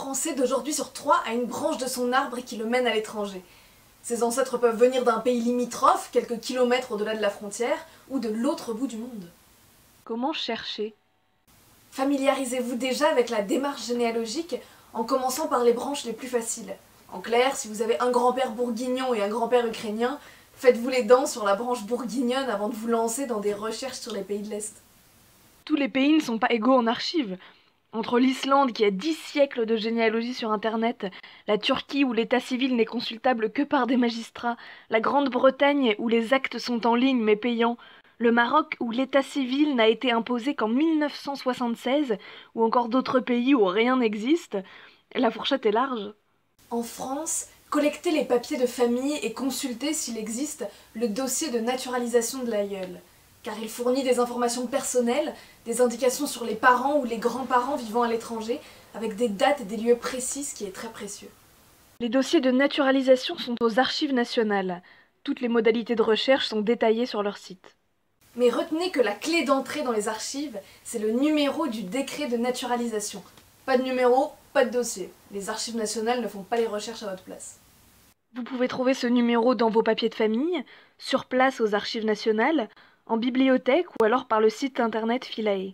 Français d'aujourd'hui sur 3 a une branche de son arbre qui le mène à l'étranger. Ses ancêtres peuvent venir d'un pays limitrophe, quelques kilomètres au-delà de la frontière, ou de l'autre bout du monde. Comment chercher? Familiarisez-vous déjà avec la démarche généalogique en commençant par les branches les plus faciles. En clair, si vous avez un grand-père bourguignon et un grand-père ukrainien, faites-vous les dents sur la branche bourguignonne avant de vous lancer dans des recherches sur les pays de l'Est. Tous les pays ne sont pas égaux en archives. Entre l'Islande qui a 10 siècles de généalogie sur Internet, la Turquie où l'état civil n'est consultable que par des magistrats, la Grande-Bretagne où les actes sont en ligne mais payants, le Maroc où l'état civil n'a été imposé qu'en 1976, ou encore d'autres pays où rien n'existe, la fourchette est large. En France, collectez les papiers de famille et consultez s'il existe le dossier de naturalisation de l'aïeul, car il fournit des informations personnelles, des indications sur les parents ou les grands-parents vivant à l'étranger, avec des dates et des lieux précis, ce qui est très précieux. Les dossiers de naturalisation sont aux archives nationales. Toutes les modalités de recherche sont détaillées sur leur site. Mais retenez que la clé d'entrée dans les archives, c'est le numéro du décret de naturalisation. Pas de numéro, pas de dossier. Les archives nationales ne font pas les recherches à votre place. Vous pouvez trouver ce numéro dans vos papiers de famille, sur place aux archives nationales, en bibliothèque ou alors par le site internet Philae.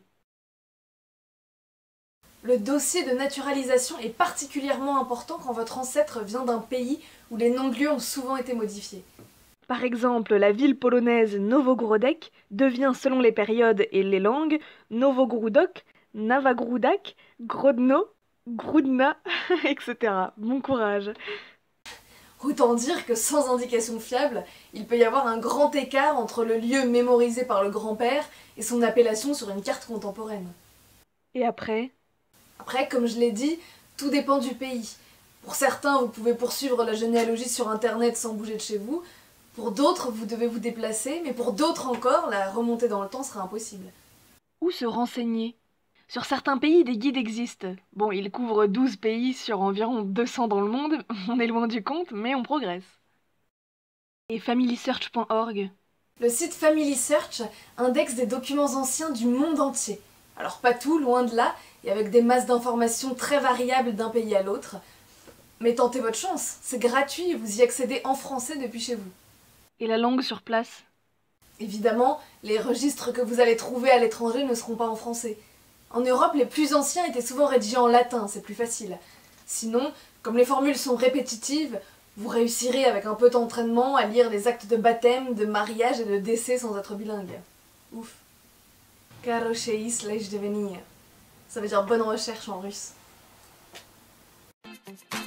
Le dossier de naturalisation est particulièrement important quand votre ancêtre vient d'un pays où les noms de lieux ont souvent été modifiés. Par exemple, la ville polonaise Nowogródek devient, selon les périodes et les langues, Nowogródok, Navagródak, Grodno, Grudna, etc. Bon courage. Autant dire que sans indication fiable, il peut y avoir un grand écart entre le lieu mémorisé par le grand-père et son appellation sur une carte contemporaine. Et après? Après, comme je l'ai dit, tout dépend du pays. Pour certains, vous pouvez poursuivre la généalogie sur internet sans bouger de chez vous. Pour d'autres, vous devez vous déplacer, mais pour d'autres encore, la remontée dans le temps sera impossible. Où se renseigner? Sur certains pays, des guides existent. Bon, ils couvrent 12 pays sur environ 200 dans le monde, on est loin du compte, mais on progresse. Et familysearch.org? Le site Family Search indexe des documents anciens du monde entier. Alors pas tout, loin de là, et avec des masses d'informations très variables d'un pays à l'autre. Mais tentez votre chance, c'est gratuit et vous y accédez en français depuis chez vous. Et la langue sur place? Évidemment, les registres que vous allez trouver à l'étranger ne seront pas en français. En Europe, les plus anciens étaient souvent rédigés en latin, c'est plus facile. Sinon, comme les formules sont répétitives, vous réussirez avec un peu d'entraînement à lire les actes de baptême, de mariage et de décès sans être bilingue. Ouf. Хорошее deveniya. Ça veut dire bonne recherche en russe.